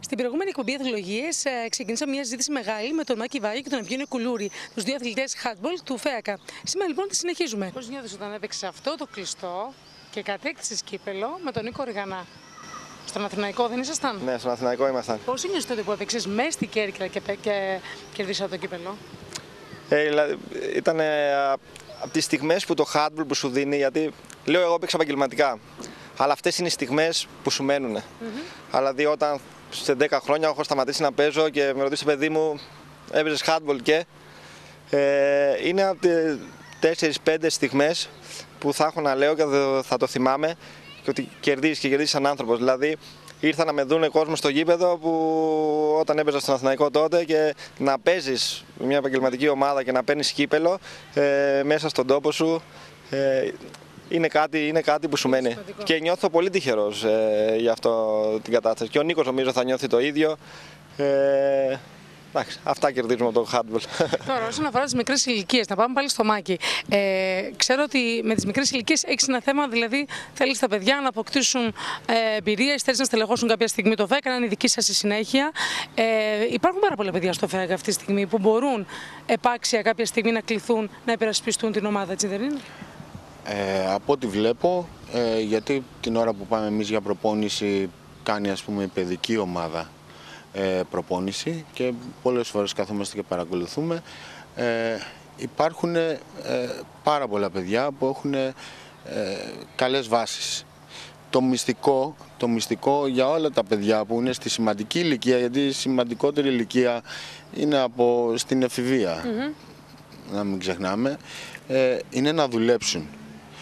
Στην προηγούμενη εκπομπή Αθλολογίες ξεκινήσαμε μια συζήτηση μεγάλη με τον Μάκη Βάγια και τον Ευγένιο Κουλούρη, τους δύο αθλητές handball του ΦΕΑΚΑ. Σήμερα λοιπόν τη συνεχίζουμε. Πώς νιώθεις όταν έπαιξες αυτό το κλειστό και κατέκτησες κύπελο με τον Νίκο Ριγανά? Στον Αθηναϊκό δεν ήσασταν? Ναι, στον Αθηναϊκό ήμασταν. Πώς νιώθεις τότε που έπαιξες μέσα στην Κέρκυρα και κερδίσατε το κύπελο? Δηλαδή, ήταν από τις στιγμές που το handball που σου δίνει, γιατί λέω εγώ έπαιξα επαγγελματικά, αλλά αυτές είναι οι στιγμές που σου μένουν. Δηλαδή όταν σε 10 χρόνια έχω σταματήσει να παίζω και με ρωτήσει παιδί μου, έπαιζες handball και είναι από τις 4-5 στιγμές που θα έχω να λέω και θα το θυμάμαι και ότι κερδίζεις σαν άνθρωπος. Δηλαδή ήρθα να με δουν κόσμο στο γήπεδο που όταν έπαιζα στον Αθηναϊκό τότε και να παίζεις μια επαγγελματική ομάδα και να παίρνεις κύπελο μέσα στον τόπο σου είναι κάτι που σου μένει. Και νιώθω πολύ τυχερός για αυτό την κατάσταση. Και ο Νίκος νομίζω θα νιώθει το ίδιο. Αυτά κερδίζουμε από το handball. Τώρα, όσον αφορά τις μικρές ηλικίες, να πάμε πάλι στο Μάκη. Ξέρω ότι με τις μικρές ηλικίες έχεις ένα θέμα, δηλαδή θέλεις τα παιδιά να αποκτήσουν εμπειρία, θέλεις να στελεχώσουν κάποια στιγμή το ΦΕΑΚΑ, να είναι δική σας η συνέχεια. Υπάρχουν πάρα πολλά παιδιά στο ΦΕΑΚΑ αυτή τη στιγμή που μπορούν επάξια κάποια στιγμή να κληθούν να υπερασπιστούν την ομάδα, έτσι δεν είναι? Από ό,τι βλέπω, γιατί την ώρα που πάμε εμείς για προπόνηση κάνει ας πούμε η παιδική ομάδα προπόνηση και πολλές φορές καθόμαστε και παρακολουθούμε. Υπάρχουν πάρα πολλά παιδιά που έχουν καλές βάσεις. Το μυστικό για όλα τα παιδιά που είναι στη σημαντική ηλικία, γιατί η σημαντικότερη ηλικία είναι στην εφηβεία, να μην ξεχνάμε, είναι να δουλέψουν.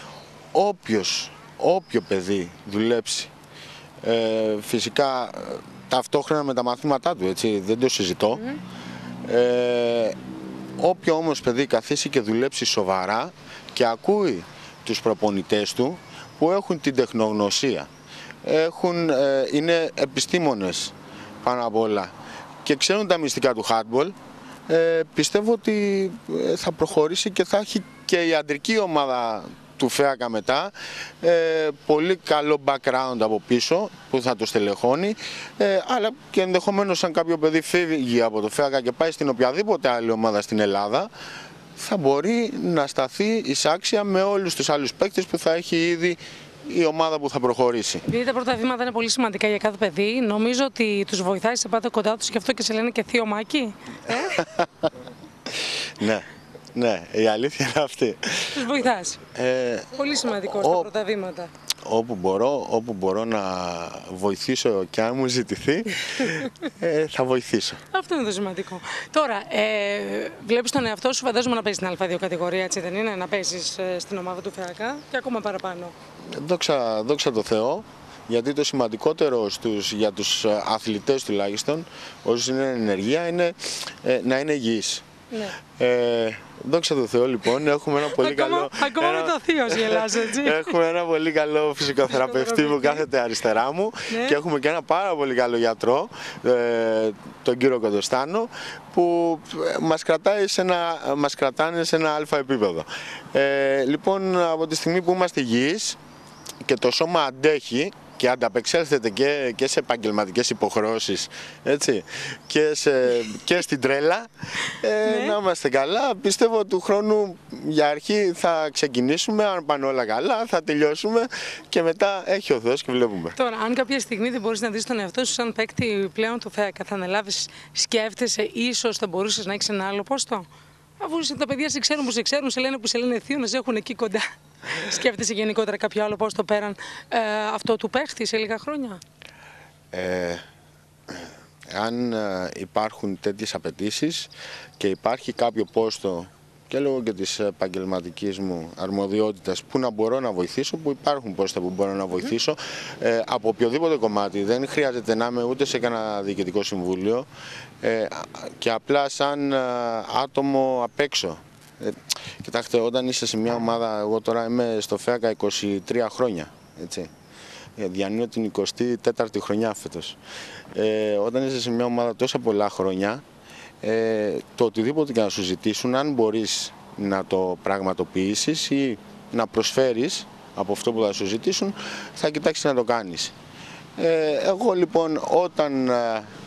Όποιο παιδί δουλέψει, φυσικά ταυτόχρονα με τα μαθήματά του, έτσι, δεν το συζητώ. Όποιο όμως παιδί καθίσει και δουλέψει σοβαρά και ακούει τους προπονητές του που έχουν την τεχνογνωσία, είναι επιστήμονες πάνω απ' όλα και ξέρουν τα μυστικά του handball, πιστεύω ότι θα προχωρήσει και θα έχει και η αντρική ομάδα του ΦΕΑΚΑ μετά πολύ καλό background από πίσω που θα το στελεχώνει, αλλά και ενδεχομένως αν κάποιο παιδί φύγει από το ΦΕΑΚΑ και πάει στην οποιαδήποτε άλλη ομάδα στην Ελλάδα, θα μπορεί να σταθεί εισάξια με όλους τους άλλους παίκτες που θα έχει ήδη η ομάδα που θα προχωρήσει. Επειδή τα πρώτα βήματα είναι πολύ σημαντικά για κάθε παιδί, νομίζω ότι τους βοηθάει, σε πάτε κοντά τους, γι' αυτό και σε λένε και θείο Μάκη. Ναι, η αλήθεια είναι αυτή. Τους βοηθάς. Πολύ σημαντικό στα πρώτα βήματα. Όπου μπορώ να βοηθήσω και αν μου ζητηθεί, θα βοηθήσω. Αυτό είναι το σημαντικό. Τώρα, βλέπεις τον εαυτό σου, φαντάζομαι να παίζεις στην Α2 κατηγορία, έτσι δεν είναι? Να παίζεις στην ομάδα του ΦΕΑΚΑ και ακόμα παραπάνω. Δόξα τω Θεώ, γιατί το σημαντικότερο για τους αθλητές τουλάχιστον, όσοι είναι ενεργεία, είναι να είναι υγιείς. Ναι. Δόξα τω Θεώ λοιπόν, έχουμε ένα πολύ καλό... Ακόμα με το θείο γελάς, έτσι. Έχουμε ένα πολύ καλό φυσικοθεραπευτή που κάθεται αριστερά μου, ναι. Και έχουμε και ένα πάρα πολύ καλό γιατρό, τον κύριο Κοντοστάνο, που μας κρατάνε σε ένα αλφα επίπεδο. Λοιπόν, από τη στιγμή που είμαστε υγιείς και το σώμα αντέχει και ανταπεξέλθετε και σε επαγγελματικές υποχρεώσεις, έτσι, και στην τρέλα, να είμαστε καλά. Πιστεύω του χρόνου για αρχή θα ξεκινήσουμε, αν πάνε όλα καλά, θα τελειώσουμε και μετά έχει ο Θεός και βλέπουμε. Τώρα, αν κάποια στιγμή δεν μπορείς να δεις τον εαυτό σου σαν παίκτη πλέον του ΦΕΑΚΑ, θα αναλάβεις, σκέφτεσαι, ίσως θα μπορούσες να έχεις ένα άλλο πόστο? Αφού τα παιδιά σε ξέρουν που σε ξέρουν, σε λένε που σε λένε θείο, να σε έχουν εκεί κοντά. Σκέφτεσαι γενικότερα κάποιο άλλο πόστο πέραν αυτό του παίχτη σε λίγα χρόνια? Αν υπάρχουν τέτοιες απαιτήσεις και υπάρχει κάποιο πόστο και λόγω και της επαγγελματικής μου αρμοδιότητας που να μπορώ να βοηθήσω, που υπάρχουν πόστα που μπορώ να βοηθήσω από οποιοδήποτε κομμάτι, δεν χρειάζεται να είμαι ούτε σε κανένα διοικητικό συμβούλιο και απλά σαν άτομο απ' έξω. Κοιτάξτε, όταν είσαι σε μια ομάδα, εγώ τώρα είμαι στο ΦΕΑΚΑ 23 χρόνια, έτσι. Διανύω την 24η χρονιά φέτος. Όταν είσαι σε μια ομάδα τόσα πολλά χρόνια, το οτιδήποτε και να σου ζητήσουν, αν μπορείς να το πραγματοποιήσεις ή να προσφέρεις από αυτό που θα σου ζητήσουν, θα κοιτάξεις να το κάνεις. Εγώ λοιπόν όταν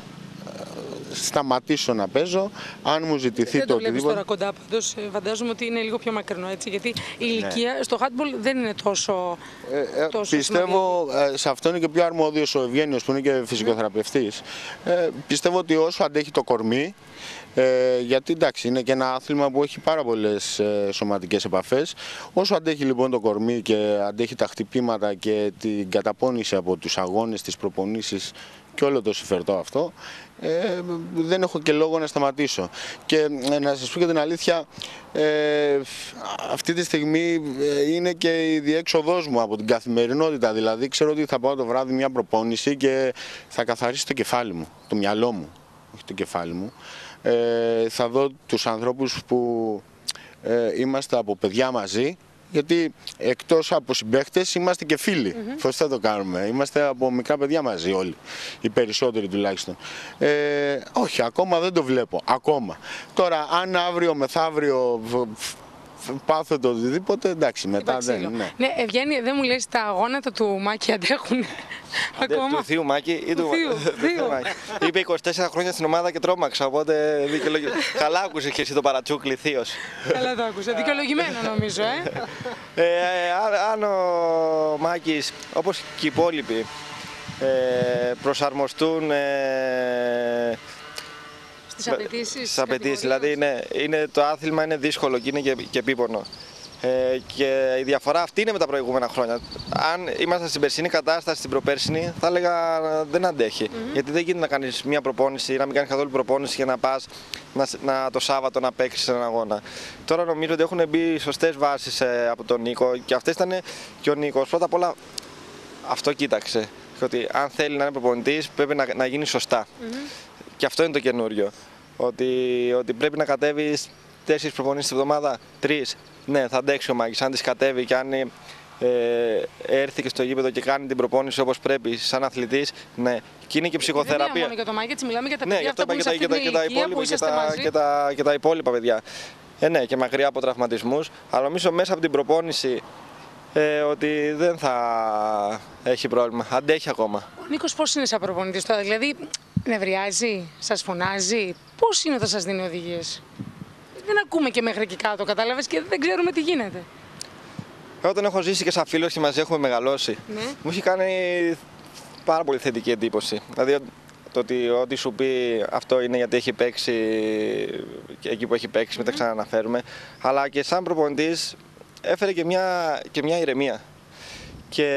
σταματήσω να παίζω, αν μου ζητηθεί δεν το βλέπεις οτιδήποτε. τώρα κοντά, πάντως φαντάζομαι ότι είναι λίγο πιο μακρινό, έτσι, γιατί η ηλικία στο handball δεν είναι τόσο Πιστεύω, σε αυτό είναι και πιο αρμόδιος ο Ευγένιος που είναι και φυσικοθεραπευτής. Πιστεύω ότι όσο αντέχει το κορμί, γιατί εντάξει είναι και ένα άθλημα που έχει πάρα πολλές σωματικές επαφές, όσο αντέχει λοιπόν το κορμί και αντέχει τα χτυπήματα και την καταπώνηση από τους αγώνες, τις προπονήσεις και όλο το συμφερτό αυτό, δεν έχω και λόγο να σταματήσω. Και να σας πω και την αλήθεια, αυτή τη στιγμή είναι και η διέξοδός μου από την καθημερινότητα. Δηλαδή ξέρω ότι θα πάω το βράδυ μια προπόνηση και θα καθαρίσει το κεφάλι μου, το μυαλό μου, όχι το κεφάλι μου. Θα δω τους ανθρώπους που είμαστε από παιδιά μαζί, γιατί εκτός από συμπαίχτες είμαστε και φίλοι. Πώς θα το κάνουμε, είμαστε από μικρά παιδιά μαζί όλοι, οι περισσότεροι τουλάχιστον. Όχι, ακόμα δεν το βλέπω, ακόμα. Τώρα αν αύριο μεθαύριο πάθω το οτιδήποτε, εντάξει, μετά δεν. Ναι, Ευγένη, δεν μου λες τα γόνατα του Μάκη αντέχουν ακόμα? Του θείου Μάκη ή του Μάκη. Είπε 24 χρόνια στην ομάδα και τρόμαξα, οπότε καλά άκουσες και εσύ το παρατσούκλι θείος. Καλά το άκουσα, δικαιολογημένο νομίζω, Αν ο Μάκης, όπως και οι υπόλοιποι, προσαρμοστούν στις απαιτήσεις, δηλαδή το άθλημα είναι δύσκολο και είναι και επίπονο. Και η διαφορά αυτή είναι με τα προηγούμενα χρόνια. Αν ήμασταν στην περσινή κατάσταση, στην προπέρσινη, θα έλεγα δεν αντέχει. Γιατί δεν γίνεται να κάνεις μια προπόνηση ή να μην κάνεις καθόλου προπόνηση για να πας το Σάββατο να παίξεις έναν αγώνα. Τώρα νομίζω ότι έχουν μπει σωστές βάσεις από τον Νίκο και αυτές ήταν και ο Νίκος. Πρώτα απ' όλα αυτό κοίταξε. Ότι αν θέλει να είναι προπονητής πρέπει να γίνει σωστά. Και αυτό είναι το καινούριο. Ότι πρέπει να κατέβεις 4 προπονήσεις τη εβδομάδα, 3. Ναι, θα αντέξει ο Μάκης. Αν τις κατέβει και αν έρθει και στο γήπεδο και κάνει την προπόνηση όπως πρέπει, σαν αθλητής, ναι. Και είναι και ψυχοθεραπεία. Δεν είναι μόνο για το Μάκη, έτσι μιλάμε για τα παιδιά, ναι, αυτά που είναι σε αυτή την ηλικία που είσαστε μαζί. Και τα υπόλοιπα παιδιά. Ναι, και μακριά από τραυματισμούς. Αλλά νομίζω μέσα από την προπόνηση ότι δεν θα έχει πρόβλημα. Αντέχει ακόμα. Ο Νίκος πώς είναι σαν προπονητής τώρα, δηλαδή νευριάζει, σας φωνάζει, πώς είναι όταν σας δίνει οδηγίες? Δεν ακούμε και μέχρι εκεί κάτω, κατάλαβες, και δεν ξέρουμε τι γίνεται. Εγώ τον έχω ζήσει και σαν φίλος και μαζί έχουμε μεγαλώσει. Ναι. Μου έχει κάνει πάρα πολύ θετική εντύπωση. Δηλαδή το ότι ό,τι σου πει αυτό είναι γιατί έχει παίξει εκεί που έχει παίξει, μην τα ξαναναφέρουμε. Αλλά και σαν προπονητής έφερε και μια ηρεμία. Και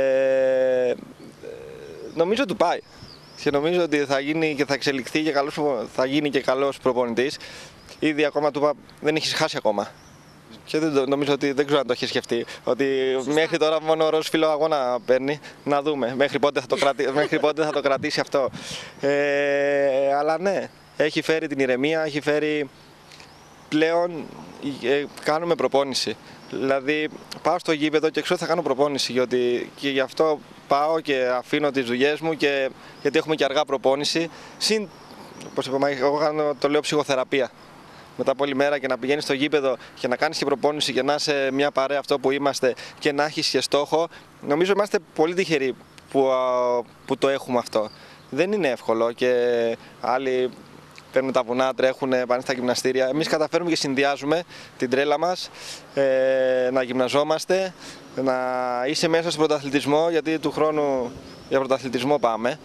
νομίζω του πάει. Και νομίζω ότι θα γίνει και θα εξελιχθεί και θα γίνει και καλός προπονητής. Ήδη ακόμα του είπα, δεν έχεις χάσει ακόμα. Και νομίζω ότι δεν ξέρω αν το έχει σκεφτεί. Ότι μέχρι τώρα μόνο ο Ρος φίλο αγώνα παίρνει. Να δούμε μέχρι πότε θα το κρατήσει αυτό. Αλλά ναι, έχει φέρει την ηρεμία, έχει φέρει πλέον κάνουμε προπόνηση. Δηλαδή πάω στο γήπεδο και ξέρω ότι θα κάνω προπόνηση. Και γι' αυτό πάω και αφήνω τις δουλειές μου γιατί έχουμε και αργά προπόνηση. Συν, όπως είπαμε, εγώ το λέω ψυχοθεραπεία. Μετά από όλη μέρα και να πηγαίνεις στο γήπεδο και να κάνεις και προπόνηση και να είσαι μια παρέα αυτό που είμαστε και να έχεις και στόχο, νομίζω είμαστε πολύ τυχεροί που το έχουμε αυτό. Δεν είναι εύκολο και άλλοι παίρνουν τα βουνά, τρέχουν, πάνε στα γυμναστήρια. Εμείς καταφέρουμε και συνδυάζουμε την τρέλα μας, να γυμναζόμαστε, να είσαι μέσα στον πρωταθλητισμό, γιατί του χρόνου για πρωταθλητισμό πάμε.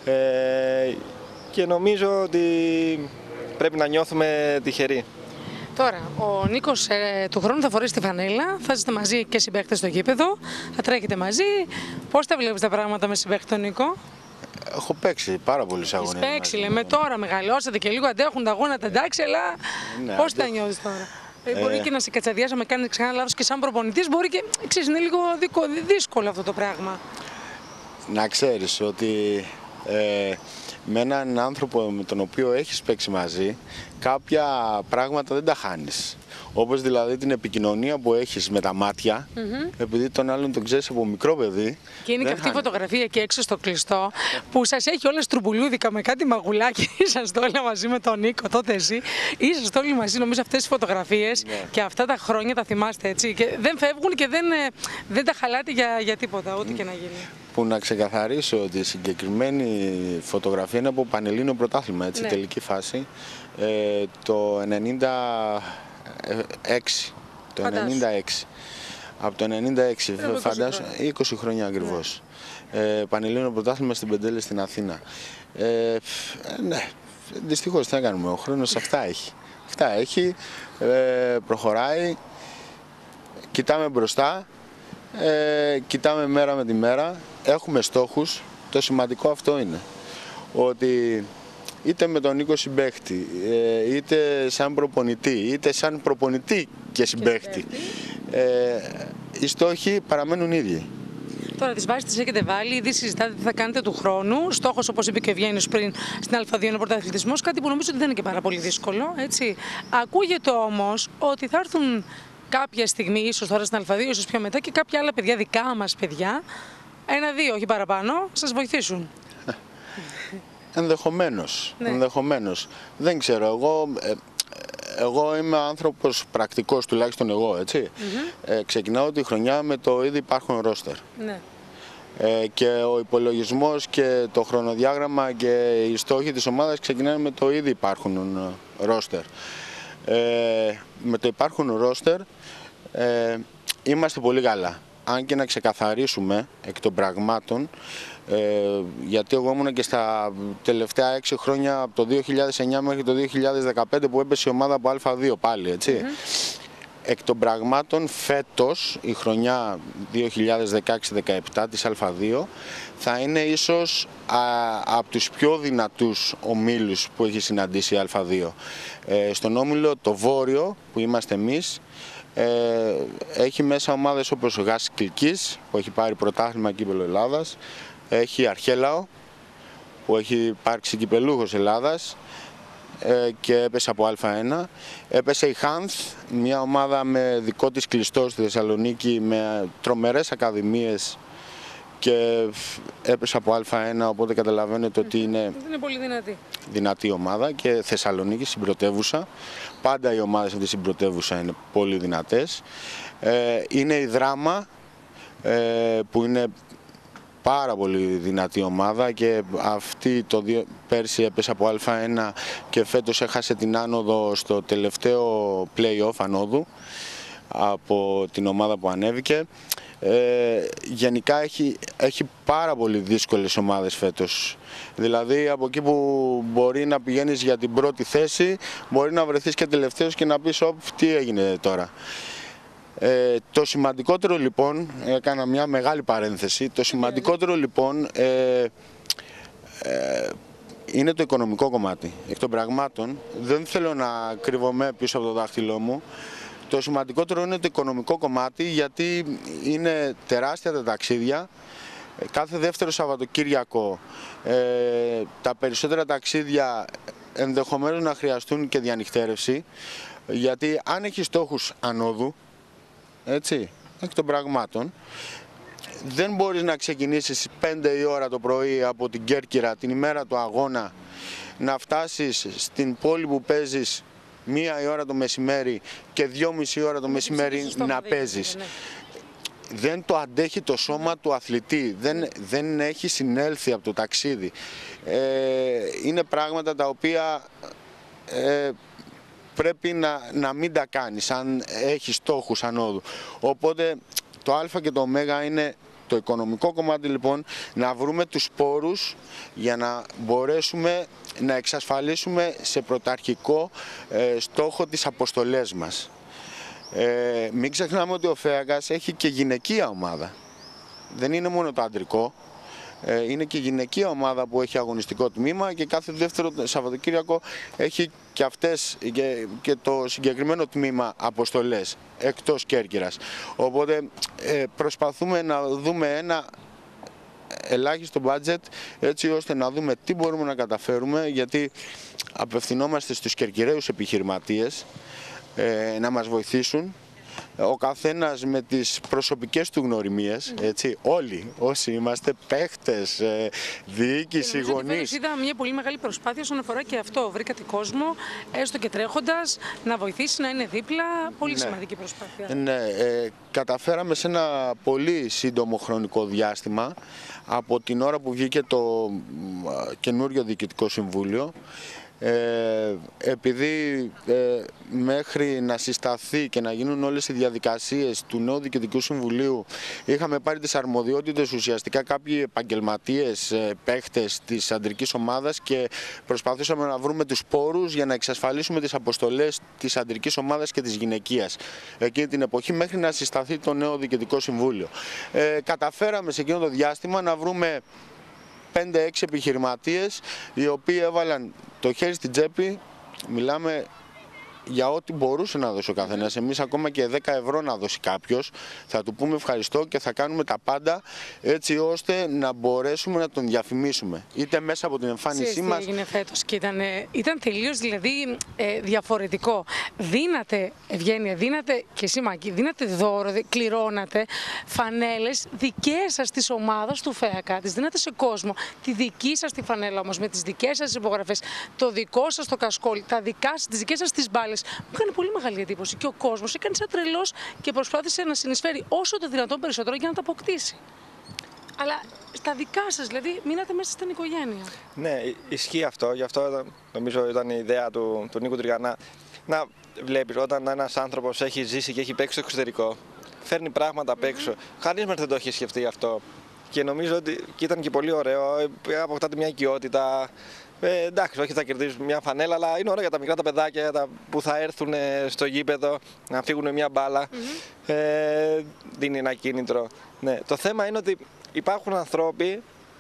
Και νομίζω ότι πρέπει να νιώθουμε τυχεροί. Τώρα, ο Νίκος του χρόνου θα φορέσει τη φανέλα, θα είστε μαζί και συμπαίκτες στο γήπεδο, θα τρέχετε μαζί. Πώς τα βλέπεις τα πράγματα με συμπαίκτη τον Νίκο? Έχω παίξει πάρα πολλούς αγώνες. Έχεις παίξει, λέμε τώρα, μεγαλώσατε και λίγο αντέχουν τα αγώνα, εντάξει, αλλά ναι, πώς τα νιώθεις τώρα? Μπορεί και να σε κατσαδιάσει, να κάνει ξανά λάθος και σαν προπονητής, μπορεί και ξέρεις, είναι λίγο δύσκολο αυτό το πράγμα. Να ξέρεις ότι με έναν άνθρωπο με τον οποίο έχεις παίξει μαζί, κάποια πράγματα δεν τα χάνεις. Όπως δηλαδή την επικοινωνία που έχεις με τα μάτια, επειδή τον άλλον τον ξέρεις από μικρό παιδί. Και είναι και αυτή η φωτογραφία εκεί έξω στο κλειστό, που σας έχει όλες τρουμπουλούδικα με κάτι μαγουλάκι. Είσαστε όλοι μαζί με τον Νίκο, τότε εσύ. Είσαστε όλοι μαζί, νομίζω αυτές τις φωτογραφίες και αυτά τα χρόνια τα θυμάστε, έτσι. Και δεν φεύγουν και δεν τα χαλάτε για τίποτα, ό,τι και να γίνει. Που να ξεκαθαρίσω ότι η συγκεκριμένη φωτογραφία είναι από Πανελλήνιο πρωτάθλημα, έτσι, τελική φάση, το 96. Το 96. Από το 96, φαντάζομαι, 20 χρόνια ακριβώς. Πανελλήνιο πρωτάθλημα στην Πεντέλη στην Αθήνα. Ναι, δυστυχώς τι να κάνουμε, ο χρόνος αυτά έχει. Αυτά έχει, προχωράει, κοιτάμε μπροστά, κοιτάμε μέρα με τη μέρα, έχουμε στόχους. Το σημαντικό αυτό είναι, ότι είτε με τον Νίκο συμπαίχτη, είτε σαν προπονητή, είτε σαν προπονητή και συμπαίχτη, οι στόχοι παραμένουν ίδιοι. Τώρα τις βάσεις τις έχετε βάλει, ήδη συζητάτε τι θα κάνετε του χρόνου. Στόχος, όπως είπε και ο Ευγένιος πριν, στην Α2 είναι ο πρωταθλητισμός, κάτι που νομίζω ότι δεν είναι και πάρα πολύ δύσκολο, έτσι. Ακούγεται όμως ότι θα έρθουν κάποια στιγμή, ίσως τώρα στην Α2, ίσως πιο μετά, και κάποια άλλα παιδιά, δικά μας παιδιά, 1-2, όχι παραπάνω, σας βοηθήσουν. Ενδεχομένως, ενδεχομένως. Δεν ξέρω, εγώ είμαι άνθρωπος πρακτικός, τουλάχιστον εγώ, έτσι. Ξεκινάω τη χρονιά με το ήδη υπάρχον ρόστερ. Και ο υπολογισμός και το χρονοδιάγραμμα και οι στόχοι της ομάδας ξεκινάνε με το ήδη υπάρχον ρόστερ. Με το υπάρχον ρόστερ είμαστε πολύ καλά. Αν και να ξεκαθαρίσουμε εκ των πραγμάτων, γιατί εγώ ήμουν και στα τελευταία 6 χρόνια, από το 2009 μέχρι το 2015 που έπεσε η ομάδα από Α2 πάλι, έτσι. Εκ των πραγμάτων φέτος, η χρονιά 2016-17 της Α2 θα είναι ίσως από τους πιο δυνατούς ομίλους που έχει συναντήσει η Α2. Στον όμιλο το Βόρειο που είμαστε εμείς, έχει μέσα ομάδες όπως ο Γάσης Κλικής που έχει πάρει πρωτάθλημα κύπελλο Ελλάδας, έχει Αρχέλαο που έχει υπάρξει κυπελούχος Ελλάδας και έπεσε από Α1, έπεσε η Χάνθ, μια ομάδα με δικό της κλειστό στη Θεσσαλονίκη με τρομερές ακαδημίες και έπεσε από Α1, οπότε καταλαβαίνετε ότι είναι πολύ δυνατή ομάδα και Θεσσαλονίκη στην πρωτεύουσα. Πάντα οι ομάδες αυτή στην πρωτεύουσα είναι πολύ δυνατές. Είναι η Δράμα που είναι πάρα πολύ δυνατή ομάδα και αυτή πέρσι έπεσε από Α1 και φέτος έχασε την άνοδο στο τελευταίο play-off ανόδου από την ομάδα που ανέβηκε. Γενικά έχει πάρα πολύ δύσκολες ομάδες φέτος. Δηλαδή από εκεί που μπορεί να πηγαίνεις για την πρώτη θέση, μπορεί να βρεθείς και τελευταίος και να πεις τι έγινε τώρα. Το σημαντικότερο λοιπόν, έκανα μια μεγάλη παρένθεση, το σημαντικότερο λοιπόν είναι το οικονομικό κομμάτι. Εκ των πραγμάτων, δεν θέλω να κρύβομαι πίσω από το δάχτυλό μου. Το σημαντικότερο είναι το οικονομικό κομμάτι, γιατί είναι τεράστια τα ταξίδια. Κάθε δεύτερο Σαββατοκύριακο τα περισσότερα ταξίδια ενδεχομένως να χρειαστούν και διανυκτέρευση, γιατί αν έχει στόχους ανόδου, έτσι, εκ των πραγμάτων, δεν μπορείς να ξεκινήσεις 5 η ώρα το πρωί από την Κέρκυρα την ημέρα του αγώνα, να φτάσεις στην πόλη που παίζεις 1 η ώρα το μεσημέρι και 2,5 ώρα το μεσημέρι να παίζεις. Δεν το αντέχει το σώμα του αθλητή, δεν έχει συνέλθει από το ταξίδι. Είναι πράγματα τα οποία πρέπει να μην τα κάνεις αν έχεις στόχους ανόδου. Οπότε το α και το ω είναι το οικονομικό κομμάτι, λοιπόν, να βρούμε τους πόρους για να μπορέσουμε να εξασφαλίσουμε σε πρωταρχικό στόχο τις αποστολές μας. Μην ξεχνάμε ότι ο ΦΕΑΚΑΣ έχει και γυναικεία ομάδα. Δεν είναι μόνο το αντρικό. Είναι και γυναικεία ομάδα που έχει αγωνιστικό τμήμα και κάθε δεύτερο Σαββατοκύριακο έχει και αυτές και το συγκεκριμένο τμήμα αποστολές εκτός Κέρκυρας. Οπότε προσπαθούμε να δούμε ένα ελάχιστο budget έτσι ώστε να δούμε τι μπορούμε να καταφέρουμε, γιατί απευθυνόμαστε στους κερκυραίους επιχειρηματίες, να μας βοηθήσουν. Ο καθένας με τις προσωπικές του γνωριμίες, έτσι, όλοι όσοι είμαστε παίχτες, διοίκηση, γονείς. Είδα μια πολύ μεγάλη προσπάθεια όσον αφορά και αυτό. Βρήκατε κόσμο, έστω και τρέχοντας, να βοηθήσει, να είναι δίπλα. Πολύ σημαντική προσπάθεια. Ναι, καταφέραμε σε ένα πολύ σύντομο χρονικό διάστημα, από την ώρα που βγήκε το καινούριο Διοικητικό Συμβούλιο, επειδή μέχρι να συσταθεί και να γίνουν όλες οι διαδικασίες του νέου Διοικητικού Συμβουλίου είχαμε πάρει τις αρμοδιότητες ουσιαστικά κάποιοι επαγγελματίες παίχτες της αντρικής ομάδας και προσπαθήσαμε να βρούμε τους πόρους για να εξασφαλίσουμε τις αποστολές της αντρικής ομάδας και της γυναικείας εκείνη την εποχή μέχρι να συσταθεί το νέο Διοικητικό Συμβούλιο. Καταφέραμε σε εκείνο το διάστημα να βρούμε 5-6 επιχειρηματίες οι οποίοι έβαλαν το χέρι στην τσέπη, μιλάμε για ό,τι μπορούσε να δώσει ο καθένας. Εμείς ακόμα και 10 ευρώ να δώσει κάποιος, θα του πούμε ευχαριστώ και θα κάνουμε τα πάντα έτσι ώστε να μπορέσουμε να τον διαφημίσουμε. Είτε μέσα από την εμφάνισή μας. Τι έγινε φέτος και ήταν τελείως δηλαδή διαφορετικό. Δίνατε, Ευγένεια, δίνατε και εσύ Μάκη, δίνατε δώρο, κληρώνατε φανέλες δικές σας της ομάδας του ΦΕΑΚΑ. Τις δίνατε σε κόσμο. Τη δική σας τη φανέλα όμως με τις δικές σας υπογραφές, το δικό σας το κασκόλ, τις δικές σας τις μπάλες. Μου έκανε πολύ μεγάλη εντύπωση και ο κόσμος έκανε σαν τρελός και προσπάθησε να συνεισφέρει όσο το δυνατόν περισσότερο για να τα αποκτήσει. Αλλά στα δικά σας, δηλαδή, μείνατε μέσα στην οικογένεια. Ναι, ισχύει αυτό. Γι' αυτό νομίζω ήταν η ιδέα του Νίκου Τριγανά. Να βλέπεις, όταν ένας άνθρωπος έχει ζήσει και έχει παίξει στο εξωτερικό, φέρνει πράγματα απ' έξω. Κανείς μας δεν το έχει σκεφτεί αυτό. Και νομίζω ότι ήταν και πολύ ωραίο. Αποκτάτε μια οικειότητα. Εντάξει, όχι θα κερδίσουν μια φανέλα, αλλά είναι ωραία για τα μικρά τα παιδάκια που θα έρθουν στο γήπεδο να φύγουν μια μπάλα. Δίνει ένα κίνητρο. Ναι. Το θέμα είναι ότι υπάρχουν άνθρωποι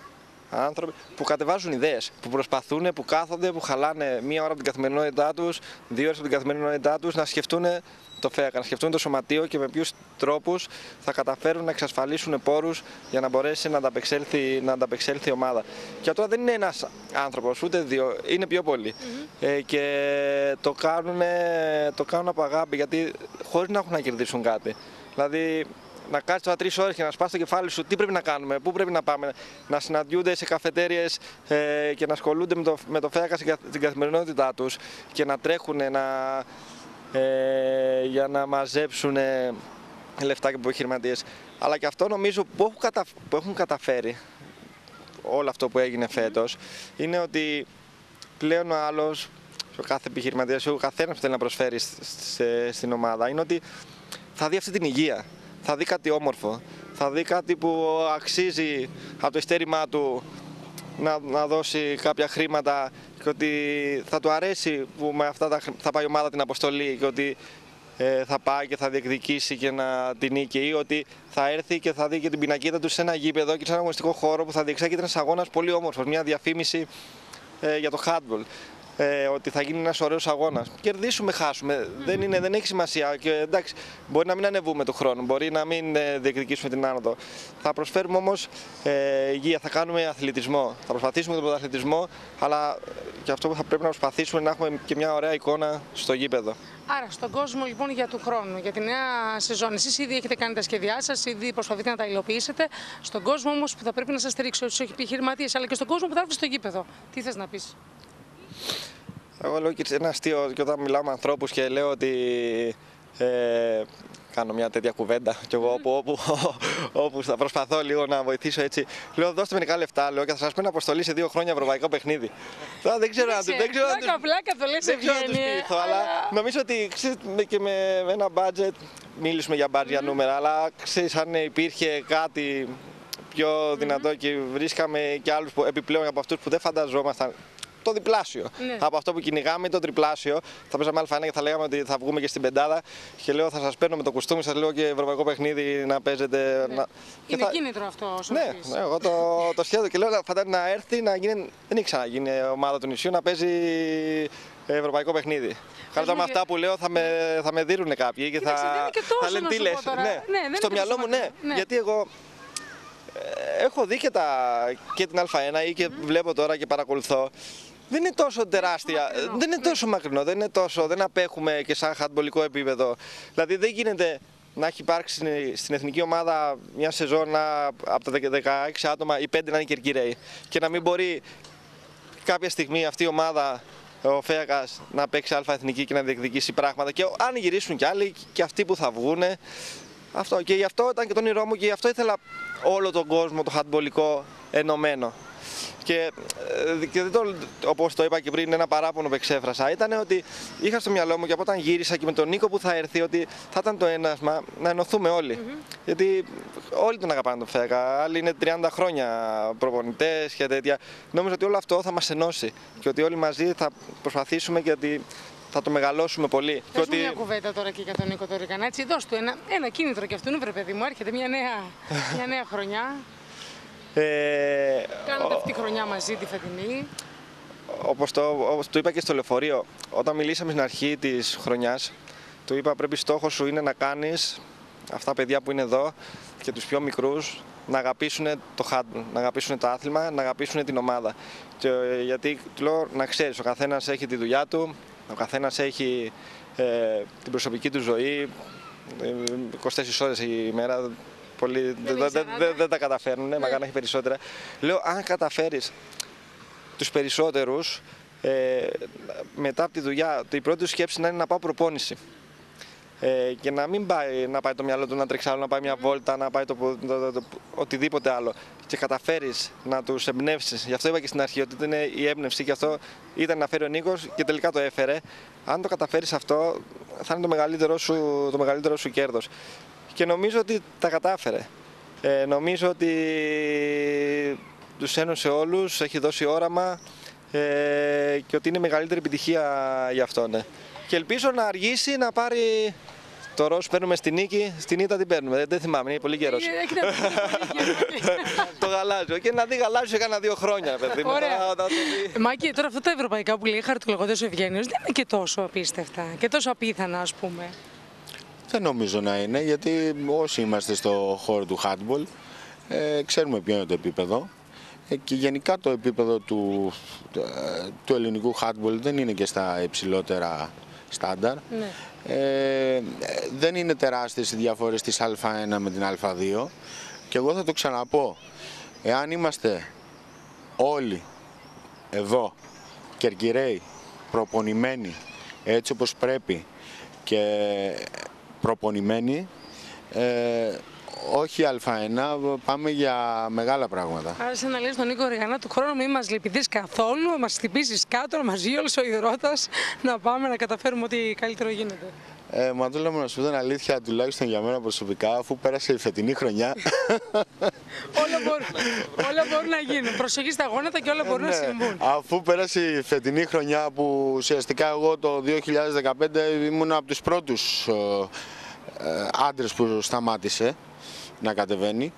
που κατεβάζουν ιδέες, που προσπαθούν, που κάθονται, που χαλάνε μία ώρα από την καθημερινότητά τους, 2 ώρες από την καθημερινότητά τους να σκεφτούν το ΦΕΑΚΑ, να σκεφτούν το σωματείο και με ποιους τρόπους θα καταφέρουν να εξασφαλίσουν πόρους για να μπορέσει να ανταπεξέλθει η ομάδα. Και τώρα δεν είναι ένας άνθρωπος, ούτε δύο, είναι πιο πολλοί. Και το κάνουν από αγάπη, γιατί χωρίς να έχουν να κερδίσουν κάτι. Δηλαδή, να κάτσεις τώρα 3 ώρες και να σπάσεις το κεφάλι σου, τι πρέπει να κάνουμε, πού πρέπει να πάμε, να συναντιούνται σε καφετέριες και να ασχολούνται με το ΦΕΑΚΑ στην καθημερινότητά τους και να τρέχουν για να μαζέψουν λεφτά και από επιχειρηματίες. Αλλά και αυτό νομίζω που έχουν καταφέρει όλο αυτό που έγινε φέτος είναι ότι πλέον ο άλλος, ο κάθε επιχειρηματίας, ο καθένας που θέλει να προσφέρει στην ομάδα, είναι ότι θα δει αυτή την υγεία. Θα δει κάτι όμορφο, θα δει κάτι που αξίζει από το ειστέρημά του να δώσει κάποια χρήματα και ότι θα του αρέσει που με αυτά θα πάει η ομάδα την αποστολή και ότι θα πάει και θα διεκδικήσει και να την νίκη ή ότι θα έρθει και θα δει και την πινακίδα του σε ένα γήπεδο και σε ένα αγωνιστικό χώρο που θα διεξάγεται ένας αγώνας πολύ όμορφος, μια διαφήμιση για το handball. Ότι θα γίνει ένας ωραίος αγώνας. Κερδίσουμε, χάσουμε. Δεν έχει σημασία. Και εντάξει, μπορεί να μην ανεβούμε του χρόνου, μπορεί να μην διεκδικήσουμε την άνοδο. Θα προσφέρουμε όμως υγεία, θα κάνουμε αθλητισμό. Θα προσπαθήσουμε τον αθλητισμό, αλλά και αυτό που θα πρέπει να προσπαθήσουμε να έχουμε και μια ωραία εικόνα στο γήπεδο. Άρα, στον κόσμο λοιπόν για του χρόνου, για τη νέα σεζόν, εσείς ήδη έχετε κάνει τα σχέδιά σας, ήδη προσπαθείτε να τα υλοποιήσετε. Στον κόσμο όμως που θα πρέπει να σας στηρίξει, στους επιχειρηματίες, αλλά και στον κόσμο που θα έρθει στο γήπεδο, τι θες να πεις? Εγώ λέω και ένα αστείο και όταν μιλάω με ανθρώπους και λέω ότι κάνω μια τέτοια κουβέντα και εγώ όπου θα προσπαθώ λίγο να βοηθήσω έτσι. Λέω δώστε με λίγα λεφτά λέω, και θα σας παίρνω αποστολή σε 2 χρόνια ευρωπαϊκό παιχνίδι. Τώρα δεν ξέρω να τους πείθω, αλλά νομίζω ότι και με ένα budget, μίλησουμε για budget για νούμερα, αλλά ξέρεις αν υπήρχε κάτι πιο δυνατό και βρίσκαμε και άλλους επιπλέον από αυτούς που δεν φανταζόμασταν. Το διπλάσιο. Από αυτό που κυνηγάμε, το τριπλάσιο. Θα παίζαμε Α1 και θα λέγαμε ότι θα βγούμε και στην πεντάδα. Και λέω θα σας παίρνω με το κουστούμι, σας λέω και ευρωπαϊκό παιχνίδι να παίζετε. Είναι κίνητρο αυτό όσο ναι, εγώ το σχέδιο και λέω φαντάζομαι να έρθει να γίνει. Δεν έχει ξαναγίνει ομάδα του νησιού να παίζει ευρωπαϊκό παιχνίδι. Καλά με αυτά που λέω θα με δίνουν κάποιοι και θα λένε τι λες. Στο μυαλό μου ναι, γιατί εγώ. Έχω δει και την Α1 ή και βλέπω τώρα και παρακολουθώ. δεν είναι τόσο τεράστια, δεν είναι τόσο μακρινό, δεν απέχουμε και σαν χαντμπολικό επίπεδο. Δηλαδή δεν γίνεται να έχει υπάρξει στην εθνική ομάδα μια σεζόν από τα 16 άτομα οι 5 να είναι Κερκυραίοι και να μην μπορεί κάποια στιγμή αυτή η ομάδα, ο Φέακας, να παίξει αλφα-εθνική και να διεκδικήσει πράγματα και αν γυρίσουν κι άλλοι και αυτοί που θα βγούνε. Αυτό. Και γι' αυτό ήταν και το όνειρό μου και γι' αυτό ήθελα όλο τον κόσμο, το χαντμπολικό, ενωμένο. Και όπως το είπα και πριν, ένα παράπονο που εξέφρασα ήταν ότι είχα στο μυαλό μου και από όταν γύρισα και με τον Νίκο που θα έρθει ότι θα ήταν το ένασμα να ενωθούμε όλοι. Γιατί όλοι τον αγαπάνε τον Φέακα, άλλοι είναι 30 χρόνια προπονητές και τέτοια. Νόμιζα ότι όλο αυτό θα μας ενώσει και ότι όλοι μαζί θα προσπαθήσουμε και ότι θα το μεγαλώσουμε πολύ. Πες μου μια κουβέντα τώρα και για τον Νίκο Ριγανά. Έτσι, δώσ' του ένα κίνητρο και αυτόν, βρε παιδί μου, έρχεται μια νέα χρονιά. Κάνετε αυτή τη χρονιά μαζί τη φετινή. Όπως το είπα και στο λεωφορείο, όταν μιλήσαμε στην αρχή της χρονιάς, του είπα πρέπει στόχος σου είναι να κάνεις αυτά τα παιδιά που είναι εδώ και τους πιο μικρούς να αγαπήσουν το handball, να αγαπήσουν το άθλημα, να αγαπήσουν την ομάδα. Και, γιατί του λέω να ξέρεις, ο καθένας έχει τη δουλειά του, ο καθένας έχει την προσωπική του ζωή, 24 ώρες η μέρα. Πολλοί δεν τα καταφέρνουν, μακάρι να έχει περισσότερα. Λέω, αν καταφέρεις τους περισσότερους, μετά από τη δουλειά, η πρώτη του σκέψη να είναι να πάω προπόνηση. Και να μην πάει το μυαλό του να τρέξει άλλο, να πάει μια βόλτα, να πάει οτιδήποτε άλλο. Και καταφέρεις να τους εμπνεύσεις. Γι' αυτό είπα και στην αρχή ότι είναι η έμπνευση και αυτό ήταν να φέρει ο Νίκος και τελικά το έφερε. Αν το καταφέρεις αυτό, θα είναι το μεγαλύτερο σου κέρδος. Και νομίζω ότι τα κατάφερε. Νομίζω ότι τους ένωσε όλους, έχει δώσει όραμα και ότι είναι μεγαλύτερη επιτυχία για αυτόν. Ναι. Και ελπίζω να αργήσει να πάρει το ροζ παίρνουμε στη νίκη, στην ήττα την παίρνουμε. Δεν θυμάμαι, είναι πολύ καιρός. Το γαλάζιο. Και να δει γαλάζιο κάνα 2 χρόνια, παιδί μου. Μάκη, τώρα αυτά τα ευρωπαϊκά που λέει χαρτολογώντας ο Ευγένιος δεν είναι και τόσο απίστευτα και τόσο απίθανα, ας πούμε. Δεν νομίζω να είναι, γιατί όσοι είμαστε στο χώρο του handball ξέρουμε ποιο είναι το επίπεδο και γενικά το επίπεδο του ελληνικού handball δεν είναι και στα υψηλότερα στάνταρ. Ναι. Δεν είναι τεράστιες οι διαφορές της Α1 με την Α2 και εγώ θα το ξαναπώ, εάν είμαστε όλοι εδώ Κερκυραίοι, προπονημένοι έτσι όπως πρέπει και προπονημένοι, όχι Α1, πάμε για μεγάλα πράγματα. Άρα σε να λες τον Νίκο Ριγανά του χρόνου μην μας λυπηθείς καθόλου, να μας χτυπήσεις κάτω, μαζί όλος ο υδρότας, να πάμε να καταφέρουμε ό,τι καλύτερο γίνεται. Μαντούλα μου, να σου πω την αλήθεια, τουλάχιστον για μένα προσωπικά, αφού πέρασε η φετινή χρονιά. όλα μπορούν να γίνουν. Προσοχή στα γόνατα και όλα μπορούν να συμβούν. Αφού πέρασε η φετινή χρονιά που ουσιαστικά εγώ το 2015 ήμουν από τους πρώτους άντρες που σταμάτησε να κατεβαίνει.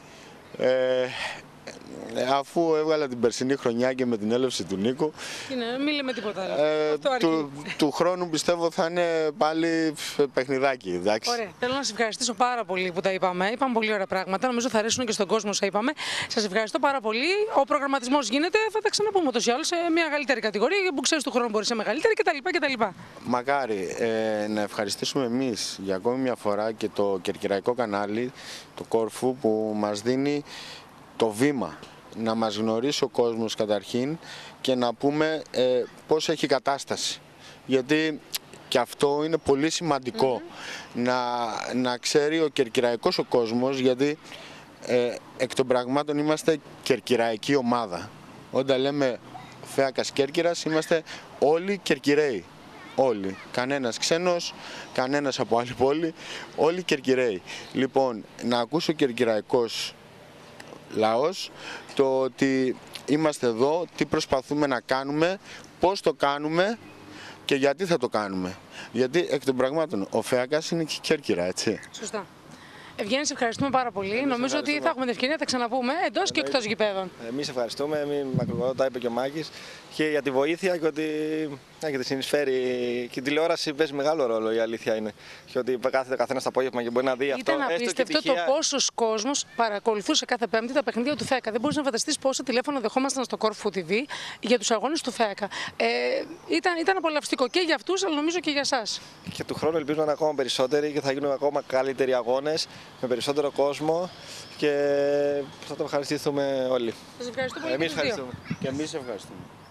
Αφού έβγαλα την περσινή χρονιά και με την έλευση του Νίκου, μην λέμε τίποτα άλλο. Του χρόνου πιστεύω θα είναι πάλι παιχνιδάκι. Εντάξει. Ωραία. Θέλω να σας ευχαριστήσω πάρα πολύ που τα είπαμε. Είπαμε πολύ ωραία πράγματα. Νομίζω θα αρέσουν και στον κόσμο όσα είπαμε. Σας ευχαριστώ πάρα πολύ. Ο προγραμματισμός γίνεται. Θα τα ξαναπούμε ούτως ή άλλως σε μια μεγαλύτερη κατηγορία που ξέρεις του χρόνου μπορεί σε μεγαλύτερη κτλ. Μακάρι να ευχαριστήσουμε εμείς για ακόμη μια φορά και το κερκυραϊκό κανάλι, το Κόρφου, που μας δίνει το βήμα να μας γνωρίσει ο κόσμος καταρχήν και να πούμε πώς έχει κατάσταση. Γιατί και αυτό είναι πολύ σημαντικό να ξέρει ο κερκυραϊκός ο κόσμος, γιατί εκ των πραγμάτων είμαστε κερκυραϊκή ομάδα. Όταν λέμε Φέακας Κέρκυρας είμαστε όλοι Κερκυραίοι. Όλοι. Κανένας ξένος, κανένας από άλλη πόλη, όλοι Κερκυραίοι. Λοιπόν, να ακούσω ο κερκυραϊκός λαός το ότι είμαστε εδώ, τι προσπαθούμε να κάνουμε, πώς το κάνουμε και γιατί θα το κάνουμε. Γιατί εκ των πραγμάτων ο Φέακας είναι και Κέρκυρα, έτσι. Σωστά. Ευγένη, σε ευχαριστούμε πάρα πολύ. Νομίζω ότι θα έχουμε την ευκαιρία να τα ξαναπούμε εντός και εκτός γηπέδων. Εμείς ευχαριστούμε, τα είπε και ο Μάκης, και για τη βοήθεια και ότι και τη συνεισφέρει. Και η τηλεόραση παίζει μεγάλο ρόλο, η αλήθεια είναι. Και ότι κάθεται καθένα το απόγευμα και μπορεί να δει αυτό. Ήταν απίστευτο το πόσο κόσμο παρακολουθούσε κάθε Πέμπτη τα παιχνίδια του ΦΕΚΑ. Δεν μπορείς να φανταστεί πόσα τηλέφωνα δεχόμασταν στο Corfu TV για του αγώνε του ΦΕΚΑ. Ήταν απολαυστικό και για αυτού, αλλά νομίζω και για εσάς. Και του χρόνου ελπίζουμε να είναι ακόμα περισσότεροι και θα γίνουν ακόμα καλύτεροι αγώνες με περισσότερο κόσμο και θα το ευχαριστήσουμε όλοι. Σας ευχαριστώ πολύ. Εμείς ευχαριστούμε. Και εμείς ευχαριστούμε.